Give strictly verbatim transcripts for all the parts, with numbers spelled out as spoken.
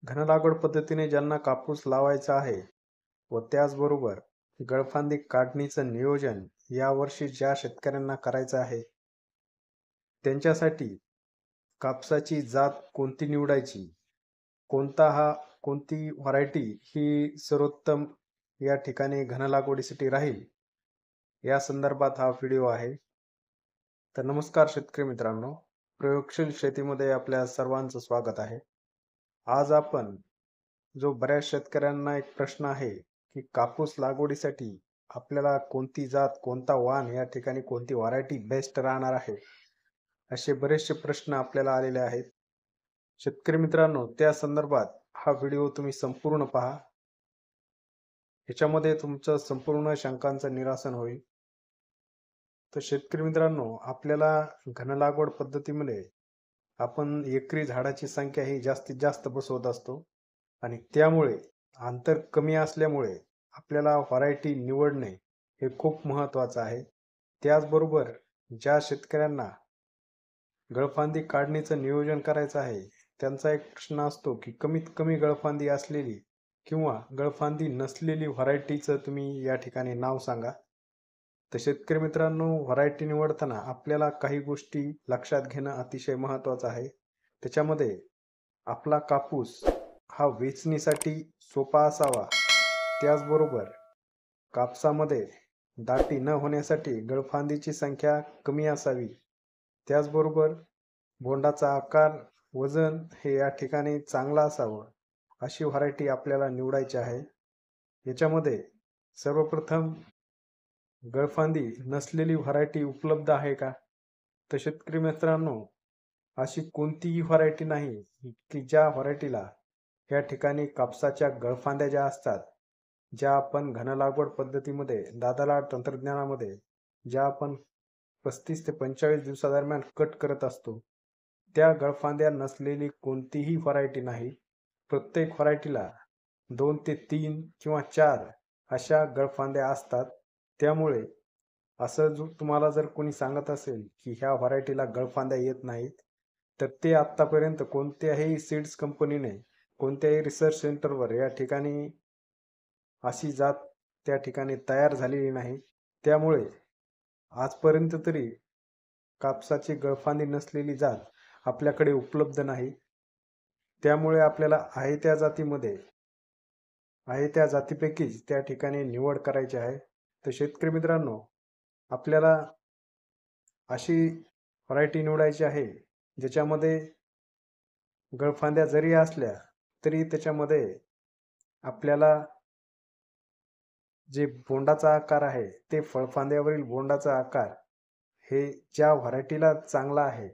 घन लागवड पद्धतीने ज्यांना कापूस लावायचा आहे व त्याचबरोबर गळफांदी काढणीचं नियोजन यावर्षी ज्या शेतकऱ्यांना करायचं आहे त्यांच्यासाठी कापसाची जात कोणती निवडायची, कोणता हा कोणती व्हरायटी ही सर्वोत्तम या ठिकाणी घन लागवडीसाठी राहील, या संदर्भात हा व्हिडिओ आहे. तर नमस्कार शेतकरी मित्रांनो, प्रयोगशील शेतीमध्ये आपल्या सर्वांचं स्वागत आहे. आज आपण जो बऱ्याच शेतकऱ्यांना एक प्रश्न आहे की कापूस लागवडीसाठी आपल्याला कोणती जात, कोणता वाण, या ठिकाणी कोणती व्हरायटी बेस्ट राहणार आहे, असे बरेचसे प्रश्न आपल्याला आलेले आहेत. शेतकरी मित्रांनो, त्या संदर्भात हा व्हिडिओ तुम्ही संपूर्ण पहा. याच्यामध्ये तुमचं संपूर्ण शंकांचं निरासन होईल. तर शेतकरी मित्रांनो, आपल्याला घन लागवड पद्धतीमध्ये आपण एकरी झाडाची संख्या ही जास्तीत जास्त बसवत असतो आणि त्यामुळे अंतर कमी असल्यामुळे आपल्याला व्हरायटी निवडणे हे खूप महत्त्वाचं आहे. त्याचबरोबर ज्या शेतकऱ्यांना गळफांदी काढणीचं नियोजन करायचं आहे त्यांचा एक प्रश्न असतो की कमीत कमी गळफांदी असलेली किंवा गळफांदी नसलेली व्हरायटीचं तुम्ही या ठिकाणी नाव सांगा. तर शेतकरी मित्रांनो, व्हरायटी निवडताना आपल्याला काही गोष्टी लक्षात घेणं अतिशय महत्त्वाचं आहे. त्याच्यामध्ये आपला कापूस हा वेचणीसाठी सोपा असावा, त्याचबरोबर कापसामध्ये दाटी न होण्यासाठी गळफांदीची संख्या कमी असावी, त्याचबरोबर बोंडाचा आकार, वजन हे या ठिकाणी चांगला असावं, अशी व्हरायटी आपल्याला निवडायची आहे. याच्यामध्ये सर्वप्रथम गळफांदी नसलेली व्हरायटी उपलब्ध आहे का? तर शेतकरी मित्रांनो, अशी कोणतीही व्हरायटी नाही की ज्या व्हरायटीला या ठिकाणी कापसाच्या गळफांद्या ज्या असतात, ज्या आपण घन लागवड पद्धतीमध्ये दादाला तंत्रज्ञानामध्ये ज्या आपण पस्तीस ते पंचेचाळीस दिवसादरम्यान कट करत असतो, त्या गळफांद्या नसलेली कोणतीही व्हरायटी नाही. प्रत्येक व्हरायटीला दोन ते तीन किंवा चार अशा गळफांद्या असतात. त्यामुळे असं जो तुम्हाला जर कोणी सांगत असेल की ह्या व्हरायटीला गळफांद्या येत नाहीत, तर ते आत्तापर्यंत कोणत्याही सीड्स कंपनीने, कोणत्याही रिसर्च सेंटरवर या ठिकाणी अशी जात त्या ठिकाणी तयार झालेली नाही. त्यामुळे आजपर्यंत तरी कापसाची गळफांदी नसलेली जात आपल्याकडे उपलब्ध नाही. त्यामुळे आपल्याला आहे त्या जातीमध्ये आहे त्या जातीपैकीच त्या ठिकाणी निवड करायची आहे. तर शेतकरी मित्रांनो, आपल्याला अशी व्हरायटी निवडायची आहे ज्याच्यामध्ये गळफांद्या जरी असल्या तरी त्याच्यामध्ये आपल्याला जे बोंडाचा आकार आहे ते फळफांद्यावरील बोंडाचा आकार हे ज्या व्हरायटीला चांगला आहे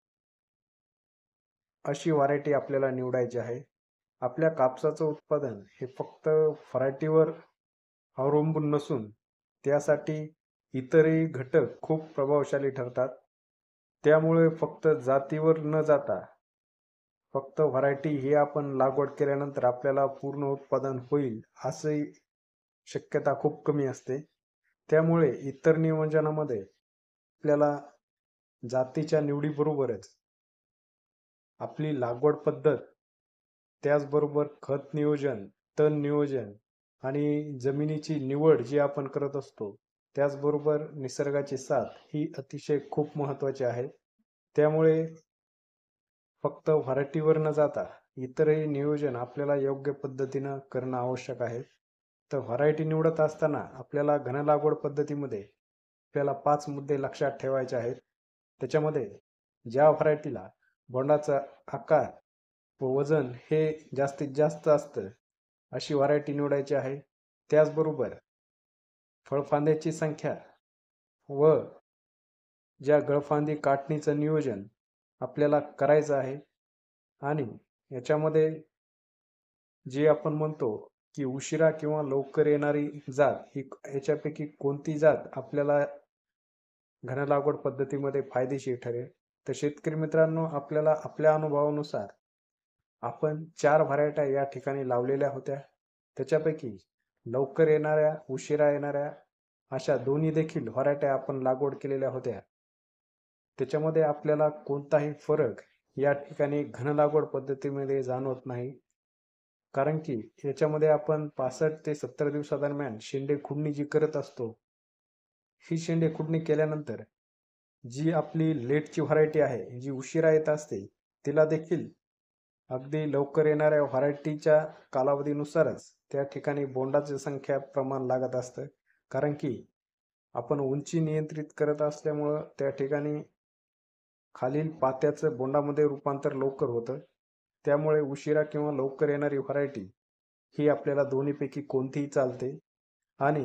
अशी व्हरायटी आपल्याला निवडायची आहे. आपल्या कापसाचं उत्पादन हे फक्त व्हरायटीवर अवलंबून नसून त्यासाठी इतरही घटक खूप प्रभावशाली ठरतात. त्यामुळे फक्त जातीवर न जाता फक्त व्हरायटी ही आपण लागवड केल्यानंतर आपल्याला पूर्ण उत्पादन होईल अशी शक्यता खूप कमी असते. त्यामुळे इतर नियोजनामध्ये आपल्याला जातीच्या निवडीबरोबरच आपली लागवड पद्धत, त्याचबरोबर खत नियोजन, तण नियोजन आणि जमिनीची निवड जी आपण करत असतो, त्याचबरोबर निसर्गाची साथ ही अतिशय खूप महत्त्वाची आहे. त्यामुळे फक्त व्हरायटीवर न जाता इतरही नियोजन आपल्याला योग्य पद्धतीनं करणं आवश्यक आहे. तर व्हरायटी निवडत असताना आपल्याला घन लागवड पद्धतीमध्ये आपल्याला पाच मुद्दे लक्षात ठेवायचे आहेत. त्याच्यामध्ये ज्या व्हरायटीला बोंडाचा आकार व वजन हे जास्तीत जास्त असतं अशी व्हरायटी निवडायची आहे. त्याचबरोबर फळफांद्याची संख्या व ज्या गळफांदी काढणीचं नियोजन आपल्याला करायचं आहे आणि याच्यामध्ये जे आपण म्हणतो की उशिरा किंवा लवकर येणारी जात ही याच्यापैकी कोणती जात आपल्याला घन लागवड पद्धतीमध्ये फायदेशीर ठरेल. तर शेतकरी मित्रांनो, आपल्याला आपल्या अनुभवानुसार आपण चार व्हरायट्या या ठिकाणी लावलेल्या होत्या. त्याच्यापैकी लवकर येणाऱ्या, उशिरा येणाऱ्या अशा दोन्ही देखील व्हरायट्या आपण लागवड केलेल्या होत्या. त्याच्यामध्ये आपल्याला कोणताही फरक या ठिकाणी घन लागवड पद्धतीमध्ये जाणवत नाही. कारण की याच्यामध्ये आपण पासष्ट ते सत्तर दिवसादरम्यान शेंडे खुडणी जी करत असतो, ही शेंडे खुडणी केल्यानंतर जी आपली लेटची व्हरायटी आहे, जी उशिरा येत असते, तिला देखील अगदी लवकर येणाऱ्या व्हरायटीच्या कालावधीनुसारच त्या ठिकाणी बोंडाची संख्या प्रमाण लागत असतं. कारण की आपण उंची नियंत्रित करत असल्यामुळं त्या ठिकाणी खालील पात्याचं बोंडामध्ये रूपांतर लवकर होतं. त्यामुळे उशिरा किंवा लवकर येणारी व्हरायटी ही आपल्याला दोन्हीपैकी कोणतीही चालते. आणि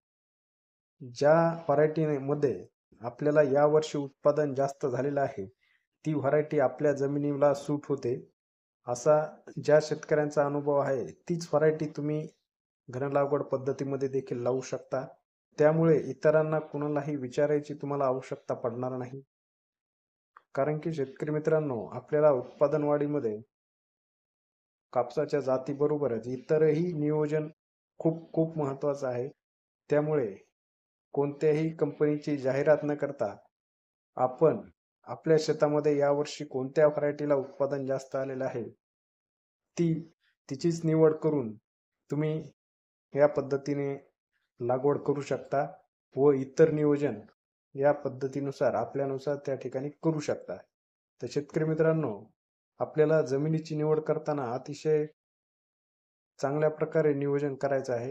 ज्या व्हरायटीमध्ये आपल्याला यावर्षी उत्पादन जास्त झालेलं आहे, ती व्हरायटी आपल्या जमिनीला सूट होते, असा ज्या शेतकऱ्यांचा अनुभव आहे, तीच व्हरायटी तुम्ही घन लागवड पद्धतीमध्ये देखील लावू शकता. त्यामुळे इतरांना कुणालाही विचारायची तुम्हाला आवश्यकता पडणार नाही. कारण की शेतकरी मित्रांनो, आपल्याला उत्पादन वाढीमध्ये कापसाच्या जातीबरोबरच इतरही नियोजन खूप खूप महत्त्वाचं आहे. त्यामुळे कोणत्याही कंपनीची जाहिरात न करता आपण आपल्या शेतामध्ये यावर्षी कोणत्या व्हरायटीला उत्पादन जास्त आलेलं आहे, ती तिचीच निवड करून तुम्ही या पद्धतीने लागवड करू शकता व इतर नियोजन या पद्धतीनुसार आपल्यानुसार त्या ठिकाणी करू शकता. तर शेतकरी मित्रांनो, आपल्याला जमिनीची निवड करताना अतिशय चांगल्या प्रकारे नियोजन करायचं आहे.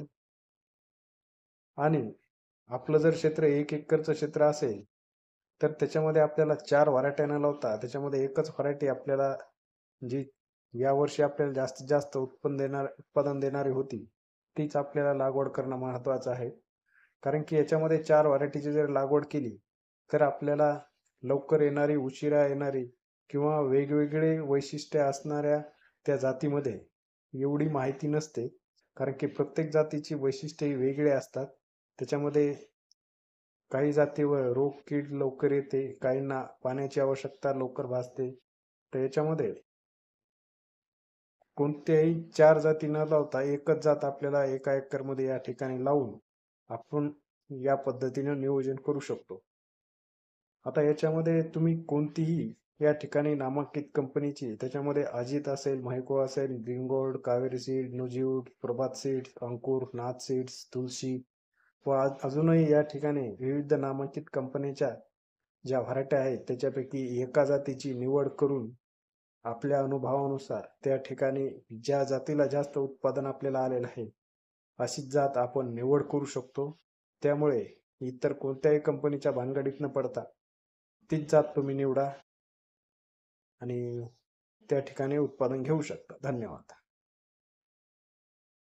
आणि आपलं जर क्षेत्र एक एकरचं क्षेत्र असेल, तर त्याच्यामध्ये आपल्याला चार व्हरायट्या न लावता त्याच्यामध्ये एकच व्हरायटी आपल्याला जी यावर्षी आपल्याला जास्तीत जास्त उत्पन्न देणार उत्पादन देणारी होती, तीच आपल्याला लागवड करणं महत्त्वाचं आहे. कारण की याच्यामध्ये चार व्हरायटीची जर लागवड केली, तर आपल्याला लवकर येणारी, उशिरा येणारी किंवा वेगवेगळे वैशिष्ट्ये असणाऱ्या त्या जातीमध्ये एवढी माहिती नसते. कारण की प्रत्येक जातीची वैशिष्ट्ये ही वेगळी असतात. त्याच्यामध्ये काही जातीवर रोग कीड लवकर येते, काहींना पाण्याची आवश्यकता लवकर भासते. तर याच्यामध्ये कोणत्याही चार जाती न लावता एकच जात आपल्याला एका एकरमध्ये या ठिकाणी लावून आपण या पद्धतीने नियोजन करू शकतो. आता याच्यामध्ये तुम्ही कोणतीही या ठिकाणी नामांकित कंपनीची, त्याच्यामध्ये अजित असेल, म्हैको असेल, green gold, Kaveri seed, Nuziveedu, Prabhat seeds, Ankur, Nath seeds, Tulsi व अजूनही या ठिकाणी विविध नामांकित कंपनीच्या ज्या व्हरायट्या आहेत, त्याच्यापैकी एका जातीची निवड करून आपल्या अनुभवानुसार त्या ठिकाणी ज्या जातीला जास्त उत्पादन आपल्याला आलेलं आहे, अशीच जात आपण निवड करू शकतो. त्यामुळे इतर कोणत्याही कंपनीच्या भानगडीत न पडता तीच जात तुम्ही निवडा आणि त्या ठिकाणी उत्पादन घेऊ शकता. धन्यवाद.